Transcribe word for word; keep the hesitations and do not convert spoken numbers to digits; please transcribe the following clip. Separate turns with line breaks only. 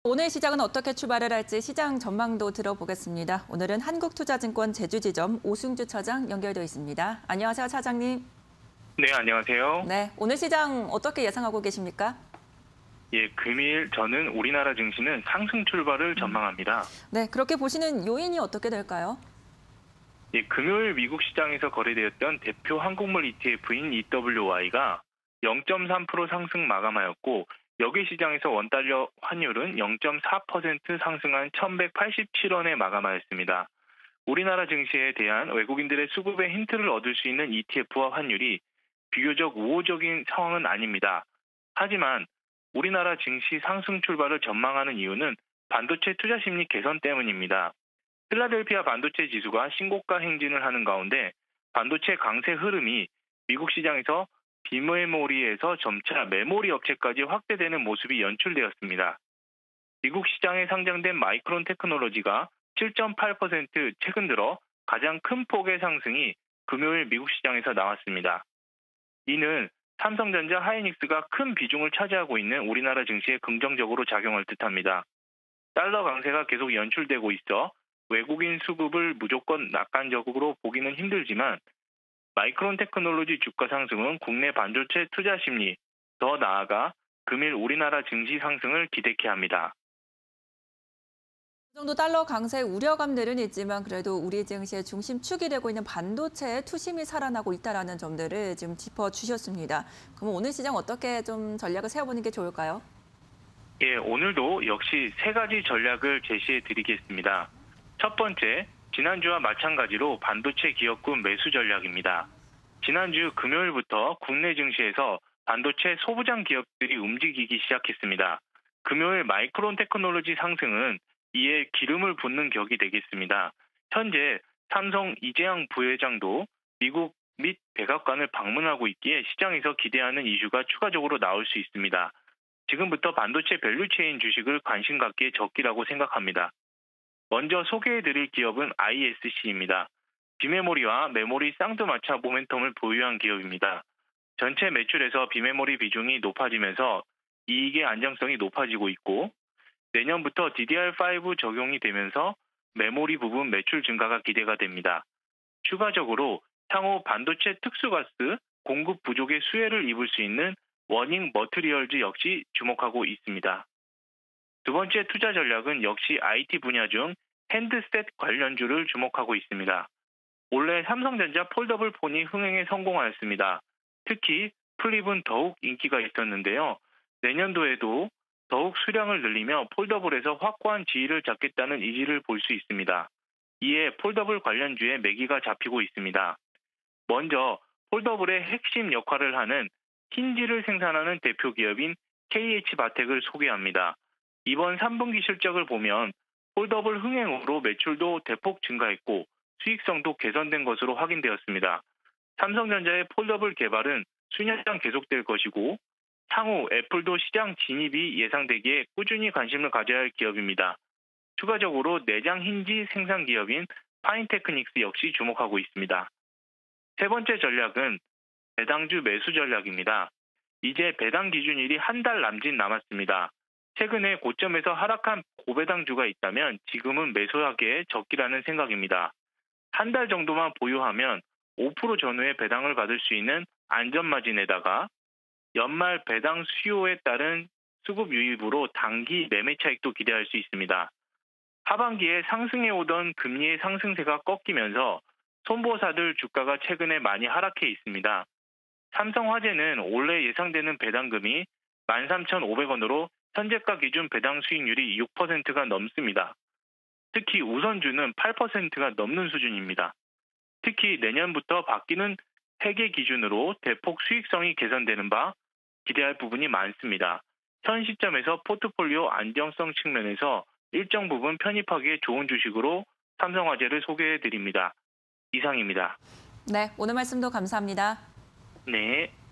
오늘 시장은 어떻게 출발을 할지 시장 전망도 들어보겠습니다. 오늘은 한국투자증권 제주지점 오승주 차장 연결되어 있습니다. 안녕하세요, 차장님.
네, 안녕하세요.
네, 오늘 시장 어떻게 예상하고 계십니까?
예, 금일 저는 우리나라 증시는 상승 출발을 전망합니다.
네, 그렇게 보시는 요인이 어떻게 될까요?
예, 금요일 미국 시장에서 거래되었던 대표 한국물 이티에프인 이더블유와이가 영 점 삼 퍼센트 상승 마감하였고, 여기 시장에서 원달러 환율은 영 점 사 퍼센트 상승한 천백팔십칠 원에 마감하였습니다. 우리나라 증시에 대한 외국인들의 수급의 힌트를 얻을 수 있는 이티에프와 환율이 비교적 우호적인 상황은 아닙니다. 하지만 우리나라 증시 상승 출발을 전망하는 이유는 반도체 투자 심리 개선 때문입니다. 필라델피아 반도체 지수가 신고가 행진을 하는 가운데 반도체 강세 흐름이 미국 시장에서 비메모리에서 점차 메모리 업체까지 확대되는 모습이 연출되었습니다. 미국 시장에 상장된 마이크론 테크놀로지가 칠 점 팔 퍼센트 최근 들어 가장 큰 폭의 상승이 금요일 미국 시장에서 나왔습니다. 이는 삼성전자, 하이닉스가 큰 비중을 차지하고 있는 우리나라 증시에 긍정적으로 작용할 듯합니다. 달러 강세가 계속 연출되고 있어 외국인 수급을 무조건 낙관적으로 보기는 힘들지만 마이크론 테크놀로지 주가 상승은 국내 반도체 투자 심리, 더 나아가 금일 우리나라 증시 상승을 기대케 합니다.
그 정도 달러 강세 우려감들은 있지만 그래도 우리 증시의 중심축이 되고 있는 반도체의 투심이 살아나고 있다는 점들을 지금 짚어주셨습니다. 그럼 오늘 시장 어떻게 좀 전략을 세워보는 게 좋을까요?
예, 오늘도 역시 세 가지 전략을 제시해 드리겠습니다. 첫 번째, 지난주와 마찬가지로 반도체 기업군 매수 전략입니다. 지난주 금요일부터 국내 증시에서 반도체 소부장 기업들이 움직이기 시작했습니다. 금요일 마이크론 테크놀로지 상승은 이에 기름을 붓는 격이 되겠습니다. 현재 삼성 이재양 부회장도 미국 및 백악관을 방문하고 있기에 시장에서 기대하는 이슈가 추가적으로 나올 수 있습니다. 지금부터 반도체 밸류체인 주식을 관심 갖기에 적기라고 생각합니다. 먼저 소개해드릴 기업은 아이에스씨입니다. 비메모리와 메모리 쌍두마차 모멘텀을 보유한 기업입니다. 전체 매출에서 비메모리 비중이 높아지면서 이익의 안정성이 높아지고 있고 내년부터 디디알파이브 적용이 되면서 메모리 부분 매출 증가가 기대가 됩니다. 추가적으로 향후 반도체 특수가스 공급 부족의 수혜를 입을 수 있는 워닝 머트리얼즈 역시 주목하고 있습니다. 두 번째 투자 전략은 역시 아이티 분야 중 핸드셋 관련주를 주목하고 있습니다. 올해 삼성전자 폴더블 폰이 흥행에 성공하였습니다. 특히 플립은 더욱 인기가 있었는데요. 내년도에도 더욱 수량을 늘리며 폴더블에서 확고한 지위를 잡겠다는 의지를 볼 수 있습니다. 이에 폴더블 관련주에 매기가 잡히고 있습니다. 먼저 폴더블의 핵심 역할을 하는 힌지를 생산하는 대표 기업인 케이에이치바텍을 소개합니다. 이번 삼 분기 실적을 보면 폴더블 흥행으로 매출도 대폭 증가했고 수익성도 개선된 것으로 확인되었습니다. 삼성전자의 폴더블 개발은 수년간 계속될 것이고 향후 애플도 시장 진입이 예상되기에 꾸준히 관심을 가져야 할 기업입니다. 추가적으로 내장 힌지 생산 기업인 파인테크닉스 역시 주목하고 있습니다. 세 번째 전략은 배당주 매수 전략입니다. 이제 배당 기준일이 한 달 남짓 남았습니다. 최근에 고점에서 하락한 고배당주가 있다면 지금은 매수하기에 적기라는 생각입니다. 한 달 정도만 보유하면 오 퍼센트 전후의 배당을 받을 수 있는 안전마진에다가 연말 배당 수요에 따른 수급 유입으로 단기 매매 차익도 기대할 수 있습니다. 하반기에 상승해 오던 금리의 상승세가 꺾이면서 손보사들 주가가 최근에 많이 하락해 있습니다. 삼성화재는 올해 예상되는 배당금이 만 삼천오백 원으로 현재가 기준 배당 수익률이 육 퍼센트가 넘습니다. 특히 우선주는 팔 퍼센트가 넘는 수준입니다. 특히 내년부터 바뀌는 회계 기준으로 대폭 수익성이 개선되는 바 기대할 부분이 많습니다. 현 시점에서 포트폴리오 안정성 측면에서 일정 부분 편입하기에 좋은 주식으로 삼성화재를 소개해드립니다. 이상입니다.
네, 오늘 말씀도 감사합니다.
네.